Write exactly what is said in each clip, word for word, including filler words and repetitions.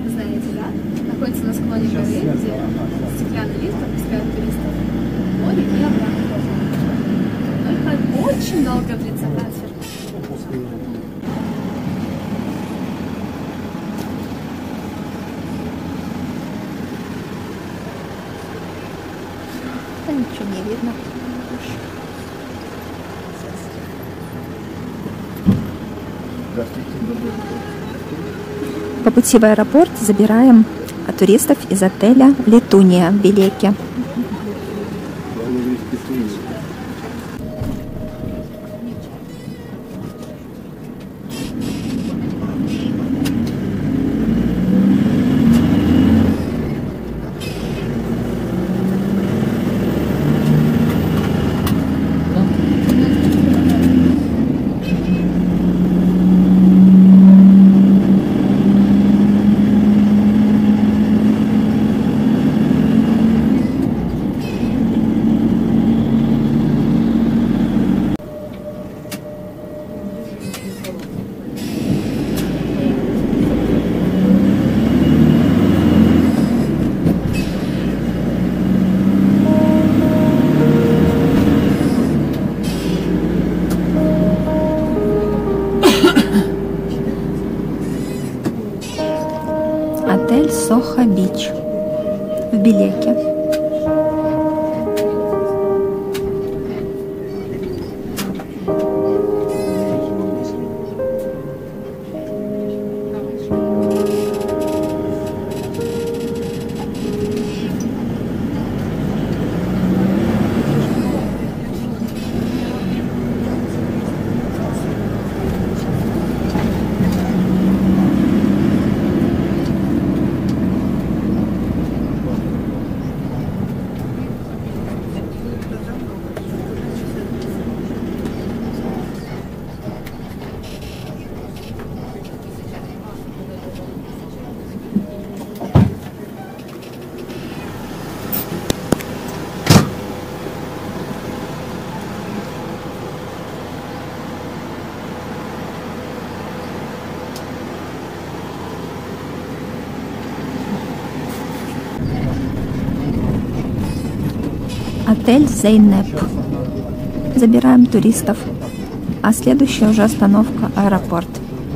знаете, да? Находится на склоне горы, где стеклянный лифт пропускает туристов в море и обратно. Только очень долго длится трансфер. Да ничего не видно. По пути в аэропорт забираем туристов из отеля Летуния в Белеке. Отель Сохо Бич в Белеке. Отель Зейнеп. Забираем туристов. А следующая уже остановка — аэропорт.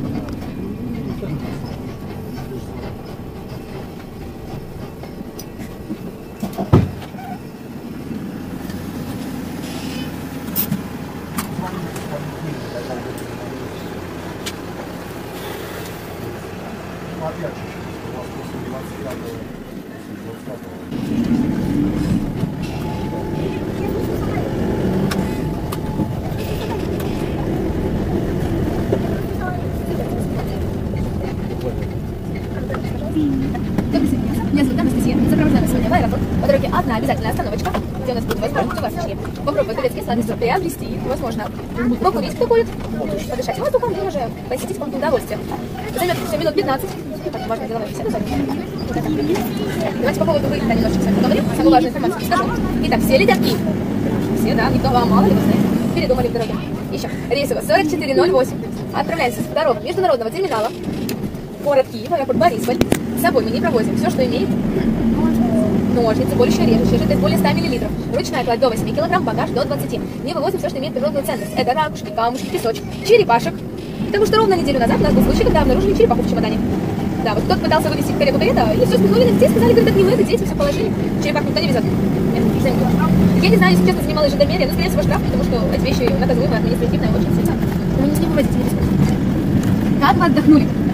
Меня зовут Анастасия. Сопровождаем нас сегодня в аэропорт. По дороге одна обязательная остановочка, где у нас будет возможность у вас попробовать турецкие сладости, приобрести, возможно, покурить, кто курит, подышать воздухом и уже посетить комнату удовольствия. Займет все минут пятнадцать. Так, важная деловая беседа. Давайте по поводу выезда немножечко с вами поговорим. Самую важную информацию скажу. Итак, все летят Киев. Все, да, никто вам мало ли вы знаете. Передумали в дороге. Еще. Рейс у вас сорок четыре ноль восемь. Отправляемся с второго международного терминала. Город Киев, аэропорт Борисполь. С собой мы не провозим все, что имеет ножницы, колющие, режущие, жидкость более ста миллилитров, ручная кладь до восьми килограмм, багаж до двадцати. Не вывозим все, что имеет природную ценность. Это ракушки, камушки, песочек, черепашек. Потому что ровно неделю назад у нас был случай, когда обнаружили черепаху в чемодане. Да, вот кто-то пытался вывести в карету карета, и все спихнули на детей, сказали, говорят, это не мы, это дети, все положили. Черепаху никто не везет. Я не знаю, если честно, занималась жидомерие, но, скорее всего, штраф, потому что эти вещи наказуемые административно очень сильно. Но не с ним вывозите, не беспокойтесь. Как вы отдохнули?